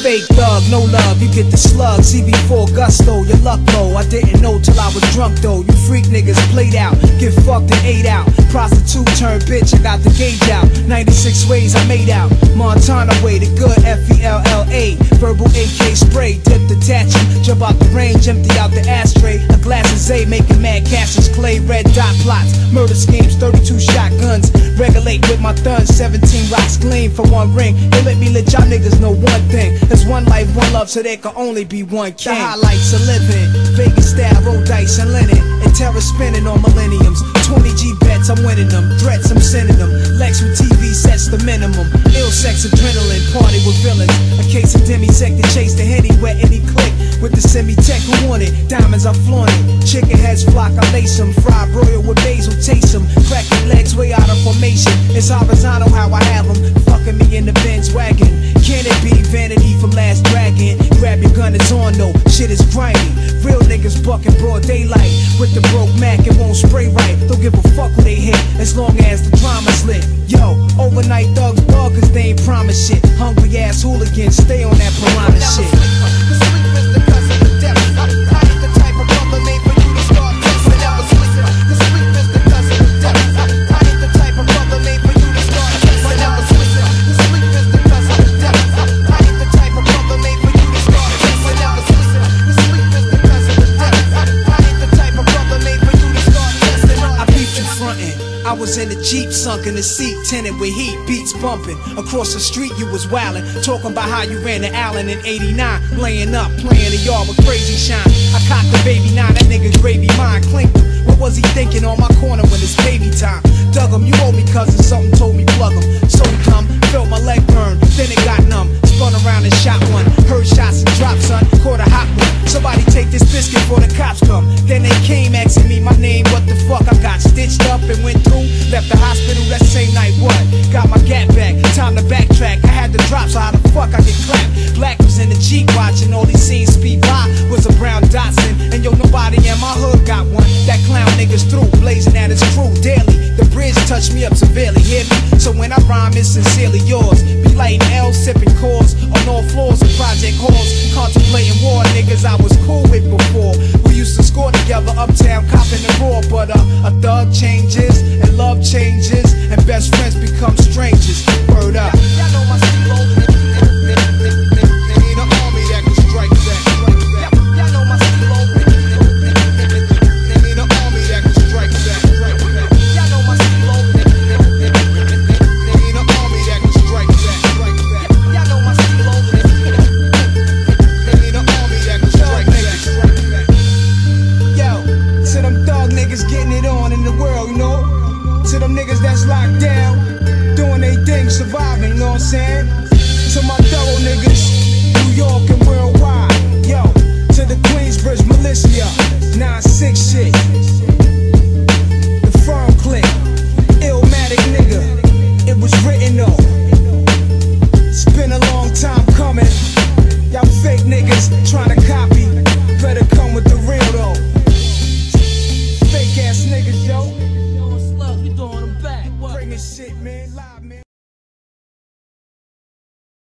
fake thug, no love, you get the slug. CB4 gusto, your luck low. I didn't know till I was drunk though. You freak niggas played out, get fucked and ate out. Prostitute turned bitch, I got the gauge out. 96 ways I made out. Montana way, the good FELLA. Verbal AK spray, dip detaching. Jump out the range, empty out the ashtray. A glass of Zay, making mad cashes. Clay, red dot plots, murder schemes, 32 shotguns. Regulate with my thuns, 17 rocks gleam for one ring. They let me let y'all niggas know one thing. There's one life, one love, so there can only be one king. The highlights of living, Vegas style, roll dice and linen. And terror spinning on millenniums. 20 G bets, I'm winning them. Threats, I'm sending them. Lex with TV sets the minimum. Ill sex, adrenaline, party with villains. A case of demisec to chase the henny, wet any click. With the semi-tech who want it, diamonds I flaunt it. Chicken heads flock, I lace them. Fried broil with basil, taste them. Cracking legs way out of formation. It's horizontal how I have them. Fucking me in the Benz wagon. Can it be vanity from Last Dragon? Grab your gun, it's on though, shit is grimy. Real niggas bucking broad daylight. With the broke Mac, it won't spray right. Don't give a fuck who they hit, as long as the drama's lit. Yo, overnight thugs bug cause they ain't promise shit. Hungry ass hooligans, stay on that piranha shit. I was in the Jeep, sunk in the seat, tinted with heat, beats bumping. Across the street you was wildin', talking about how you ran to Allen in '89. Laying up, playing the yard with crazy shine. I cocked the baby 9, that nigga gravy mine, clinked him. What was he thinking on my corner when it's baby time? Dug him, you owe me cousin, something told me plug him. So he come, felt my leg burn, then it got numb. Spun around and shot one, heard shots and dropped son, caught a hot one. Somebody take this biscuit before the cops come. Then they came asking me my name, what the fuck? I got stitched up and went through. Left the hospital that same night, what? Got my gat back, time to backtrack. I had to drop, so how the fuck I get clapped? Black was in the Jeep watching, all these scenes speed by. Was a brown Datsun, and yo, nobody in my hood got one. That clown niggas through, blazing at his crew daily. The bridge touched me up severely, hear me? So when I rhyme, it's sincerely yours. Be lighting L, sipping cores on all floors of project halls. Contemplating war, niggas I was cool with before. We used to score together, uptown, copping the raw. But a thug changes, and love changes, and best friends become strangers.